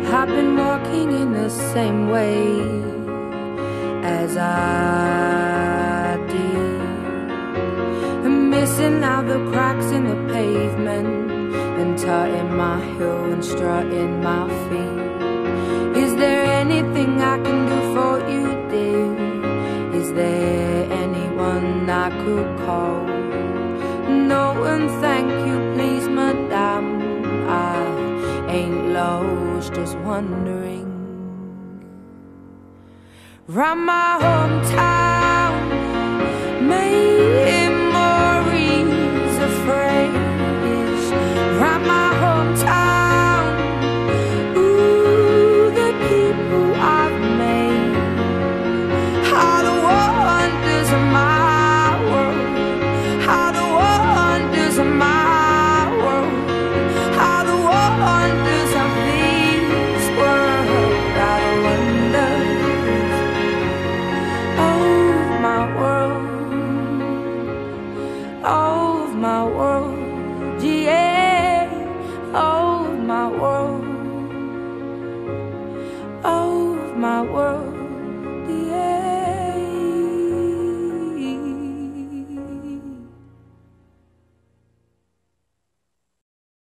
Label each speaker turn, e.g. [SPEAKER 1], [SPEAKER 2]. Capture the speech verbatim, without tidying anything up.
[SPEAKER 1] I've been walking in the same way as I did, and missing out the cracks in the pavement, and tutting my heel and strutting my feet. Is there anything I can do for you, dear? Is there anyone I could call? No, and thank you, please, madame. I ain't lost, just wondering. Round my hometown, maybe